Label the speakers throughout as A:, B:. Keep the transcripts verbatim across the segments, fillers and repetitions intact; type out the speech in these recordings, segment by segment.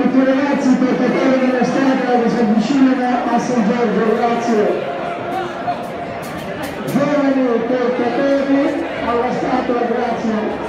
A: tutti i ragazzi portatori della strada che si avvicinano a San Giorgio, grazie. Giovani portatori alla statua, grazie.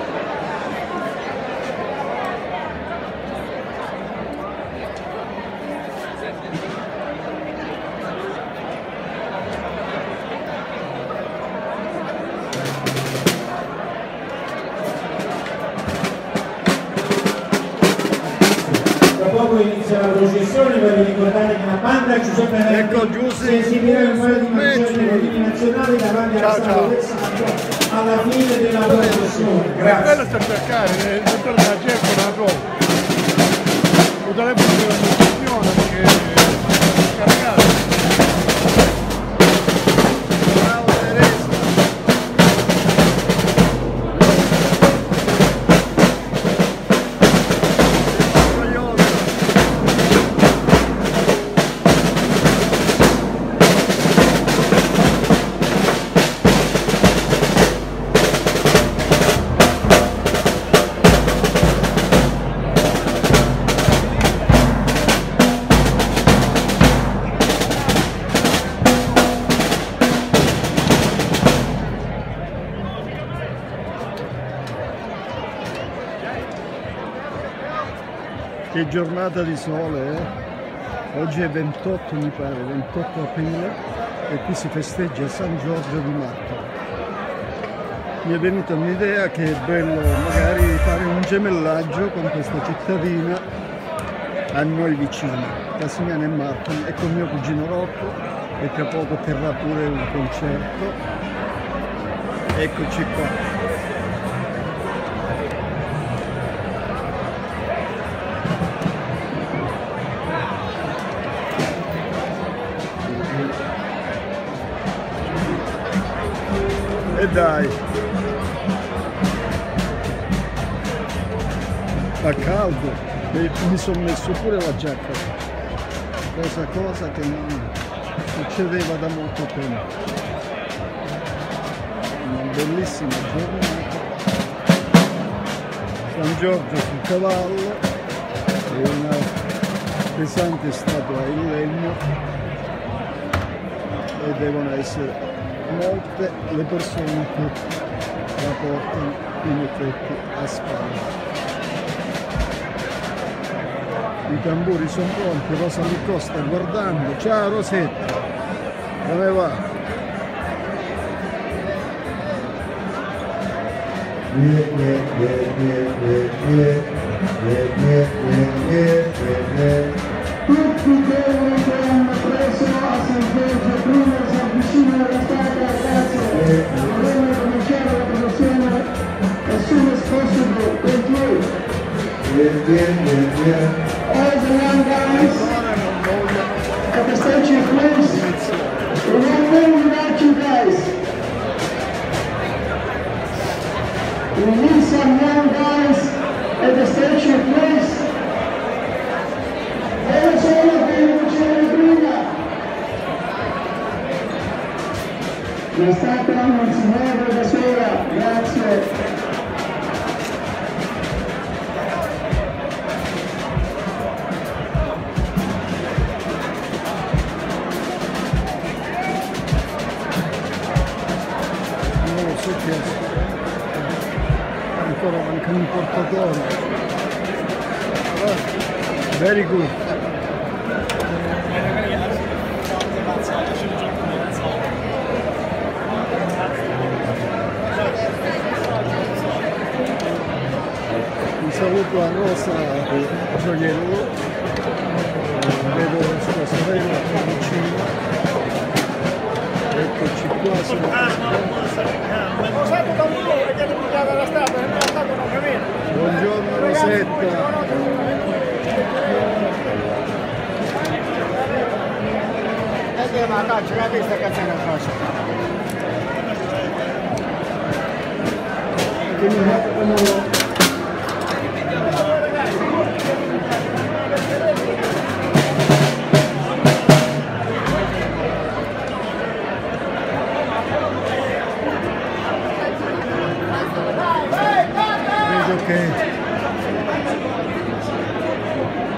B: Dopo inizia la processione, voglio ricordare che la banda Giuseppe Verdi si esibirà in quella dimensione dei vini nazionali davanti alla Statua del Santo alla fine della processione. Grazie.
C: Quello sta a cercare, il dottore della cerca non la trova. Lo telefono della processione perché è scaricato. Bravo Teresa. Che giornata di sole, eh? Oggi è ventotto, mi pare, ventotto aprile e qui si festeggia San Giorgio di Marco. Mi è venuta un'idea che è bello magari fare un gemellaggio con questa cittadina a noi vicino, Casignano e Marco, e con mio cugino Rocco, che tra poco terrà pure un concerto. Eccoci qua. E dai, fa caldo e mi sono messo pure la giacca, cosa cosa che non succedeva da molto tempo. Una bellissima giornata, San Giorgio sul cavallo e una pesante statua in legno, e devono essere molte le persone che la portano in effetti a spalla. I tamburi sono pronti, Rosa Licò sta guardando. Ciao Rosetta, come va?
A: Tutti quelli che hanno preso a San Giorgio prima si avvicinano alla strada, grazie. Vorremmo cominciare la processione as soon as possible. Thank you. All the young guys at the statue, please. We're not going without you guys. We need some young guys at the statue, please. Dove sono che non c'era prima? La statua non si muove da sola, grazie.
C: Non lo so che ancora mancano i portatori. Very good. Un saluto a Rosa Gioiello, vedo sua sorella qua vicino. Eccoci qua, sono... Buongiorno Rosetta.
D: Ma caccia, la vista che c'è nel fascio.
C: Vedo che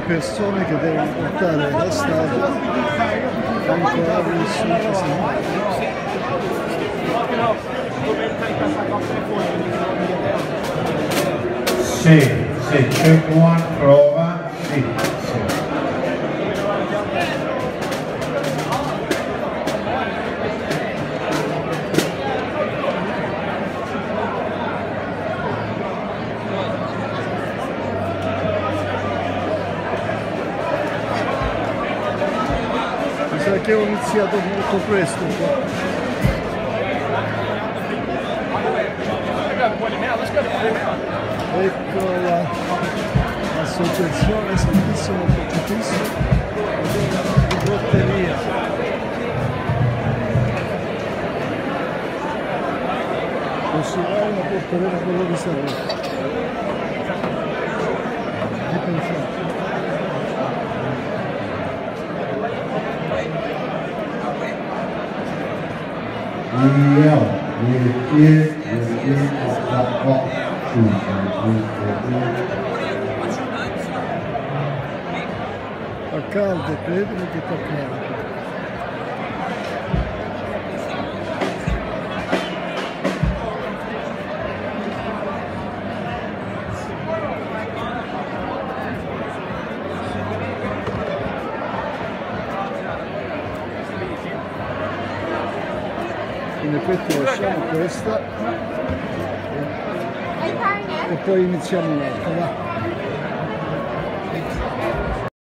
C: persone che devono portare la statua ancora nessuno.
B: Sì, sì, c'è one prova, sì, sì.
C: Mi sa che ho iniziato molto presto qua. Ecco l'associazione Santissimo Crocifisso di Lotteria. Così la porteremo quello di Sanremo. Che pensate?
E: Io, il
C: Fa caldo, credimi che fa caldo. In effetti lasciamo questa e poi iniziamo un'altra, va?